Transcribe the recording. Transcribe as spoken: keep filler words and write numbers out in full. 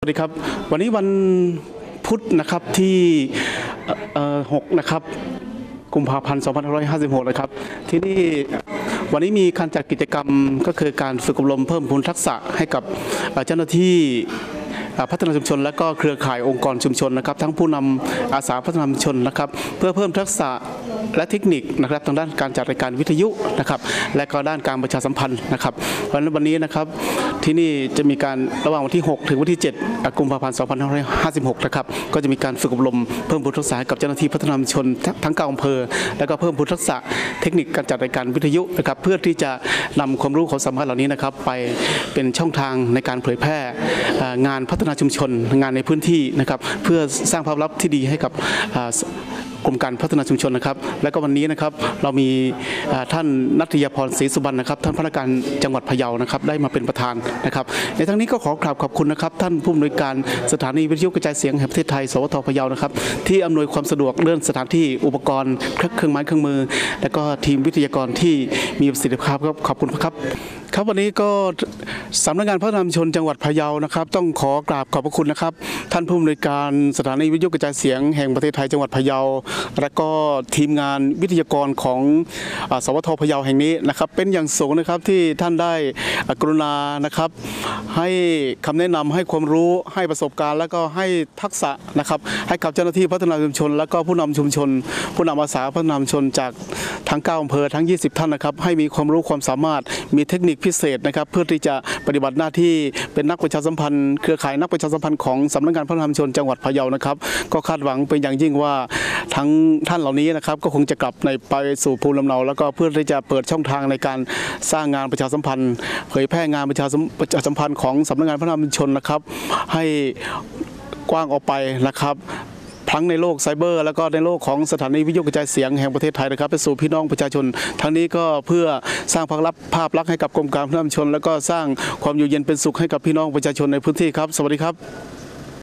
ดีครับวันนี้วันพุธนะครับที่หกนะครับกุมภาพันธ์สองพันห้าร้อยห้าสิบหกนะครับที่นี่วันนี้มีการจัดกิจกรรมก็คือการฝึกอบรมเพิ่มพูนทักษะให้กับเจ้าหน้าที่พัฒนาชุมชนและก็เครือข่ายองค์กรชุมชนนะครับทั้งผู้นำอาสาพัฒนาชุมชนนะครับเพื่อเพิ่มทักษะและเทคนิคนะครับทางด้านการจัดรายการวิทยุนะครับและก็ด้านการประชาสัมพันธ์นะครับวันนี้นะครับที่นี่จะมีการระหว่างวันที่หกถึงวันที่เจ็ดกุมภาพันธ์สองพันห้าร้อยห้าสิบหกนะครับก็จะมีการฝึกอบรมเพิ่มพูนทักษะกับเจ้าหน้าที่พัฒนาชุมชนทั้งเก้าอำเภอและก็เพิ่มพูนทักษะเทคนิคการจัดรายการวิทยุนะครับเพื่อที่จะนำความรู้ความสามารถเหล่านี้นะครับไปเป็นช่องทางในการเผยแพร่งานพัฒนาชุมชนงานในพื้นที่นะครับเพื่อสร้างภาพลักษณ์ที่ดีให้กับกรมการพัฒนาชุมชนนะครับและก็วันนี้นะครับเรามีท่านณัฐยพรศรีสุบรรณนะครับท่านผู้ว่าการจังหวัดพะเยานะครับได้มาเป็นประธานนะครับในทั้งนี้ก็ขอกราบขอบคุณนะครับท่านผู้อำนวยการสถานีวิทยุกระจายเสียงแห่งประเทศไทยสวทพะเยานะครับที่อำนวยความสะดวกเรื่องสถานที่อุปกรณ์เครื่องไม้เครื่องมือและก็ทีมวิทยากรที่มีประสิทธิภาพครับขอบคุณครับครับวันนี้ก็สำนักงานพัฒนาชุมชนจังหวัดพะเยานะครับต้องขอกราบขอบพระคุณนะครับท่านผู้อำนวยการสถานีวิทยุกระจายเสียงแห่งประเทศไทยจังหวัดพะเยาและก็ทีมงานวิทยากรของสวทพะเยาแห่งนี้นะครับเป็นอย่างสูงนะครับที่ท่านได้กรุณานะครับให้คำแนะนำให้ความรู้ให้ประสบการณ์และก็ให้ทักษะนะครับให้กับเจ้าหน้าที่พัฒนาชุมชนและก็ผู้นำชุมชนผู้นำอาสาพัฒนาชุมชนจากทั้งเก้าอำเภอทั้งยี่สิบท่านนะครับให้มีความรู้ความสามารถมีเทคนิคพิเศษนะครับเพื่อที่จะปฏิบัติหน้าที่เป็นนักประชาสัมพันธ์เครือข่ายนักประชาสัมพันธ์ของสำนักงานพัฒนาชุมชนจังหวัดพะเยานะครับก็คาดหวังเป็นอย่างยิ่งว่าทั้งท่านเหล่านี้นะครับก็คงจะกลับในไปสู่ภูมิลำเนาแล้วก็เพื่อที่จะเปิดช่องทางในการสร้างงานประชาสัมพันธ์เผยแพร่งานประชาสัมพันธ์ของสำนักงานพัฒนาชุมชนนะครับให้กว้างออกไปนะครับทั้งในโลกไซเบอร์แล้วก็ในโลกของสถานีวิทยุกระจายเสียงแห่งประเทศไทยนะครับไปสู่พี่น้องประชาชนทั้งนี้ก็เพื่อสร้างภาพลักษณ์ภาพลักษณ์ให้กับกรมการพัฒนาชุมชนแล้วก็สร้างความอยู่เย็นเป็นสุขให้กับพี่น้องประชาชนในพื้นที่ครับสวัสดีครับ